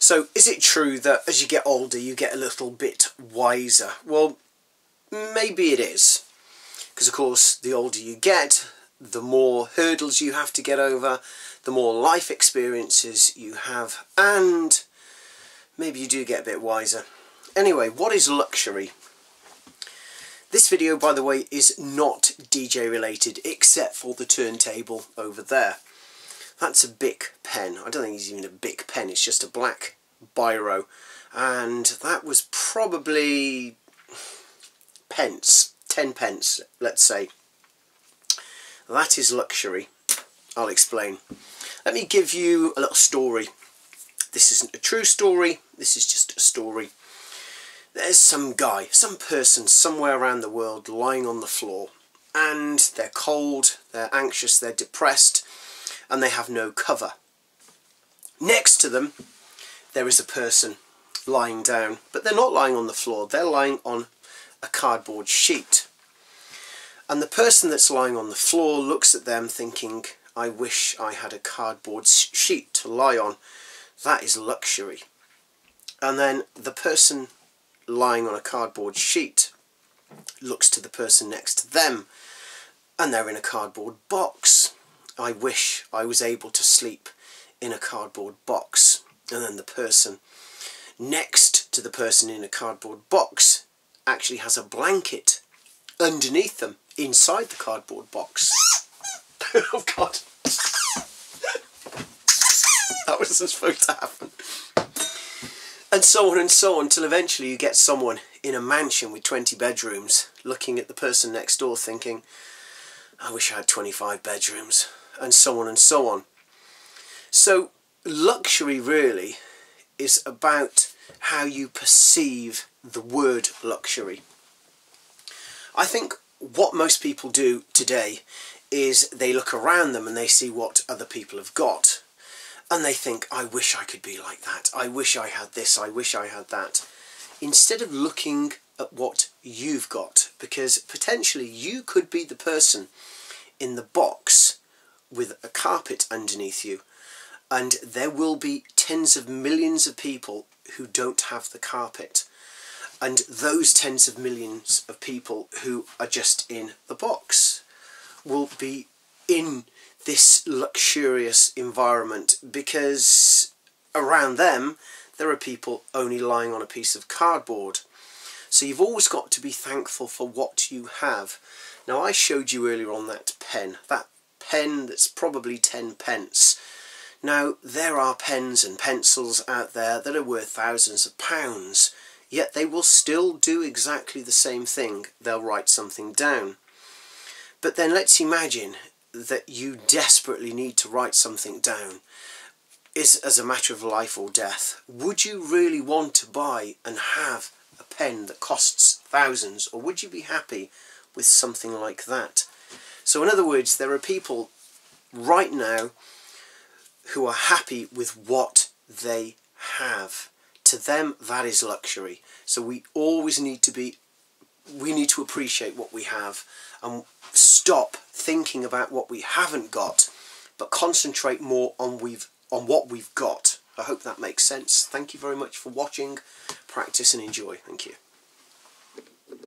So is it true that as you get older you get a little bit wiser? Well, maybe it is, because of course the older you get, the more hurdles you have to get over, the more life experiences you have, and maybe you do get a bit wiser. Anyway, what is luxury? This video, by the way, is not DJ related, except for the turntable over there. That's a Bic pen. I don't think it's even a Bic pen, it's just a black biro. And that was probably pence, 10 pence, let's say. That is luxury. I'll explain. Let me give you a little story. This isn't a true story, this is just a story. There's some guy, some person somewhere around the world lying on the floor, and they're cold, they're anxious, they're depressed, and they have no cover. Next to them there is a person lying down, but they're not lying on the floor, they're lying on a cardboard sheet. And the person that's lying on the floor looks at them thinking, I wish I had a cardboard sheet to lie on. That is luxury. And then the person lying on a cardboard sheet looks to the person next to them, and they're in a cardboard box. I wish I was able to sleep in a cardboard box. And then the person next to the person in a cardboard box actually has a blanket underneath them inside the cardboard box. Oh God. That wasn't supposed to happen. And so on till eventually you get someone in a mansion with 20 bedrooms looking at the person next door thinking, I wish I had 25 bedrooms, and so on and so on. So luxury really is about how you perceive the word luxury. I think what most people do today is they look around them and they see what other people have got, and they think, I wish I could be like that, I wish I had this, I wish I had that, instead of looking at what you've got, because potentially you could be the person in the box with a carpet underneath you, and there will be tens of millions of people who don't have the carpet, and those tens of millions of people who are just in the box will be in this luxurious environment, because around them there are people only lying on a piece of cardboard. So you've always got to be thankful for what you have. Now, I showed you earlier on that pen that's probably 10 pence. Now, there are pens and pencils out there that are worth thousands of pounds, yet they will still do exactly the same thing. They'll write something down. But then let's imagine that you desperately need to write something down as a matter of life or death. Would you really want to buy and have a pen that costs thousands, or would you be happy with something like that? So in other words, there are people right now who are happy with what they have. To them, that is luxury. So we always need to appreciate what we have and stop thinking about what we haven't got, but concentrate more on what we've got. I hope that makes sense. Thank you very much for watching. Practice and enjoy. Thank you.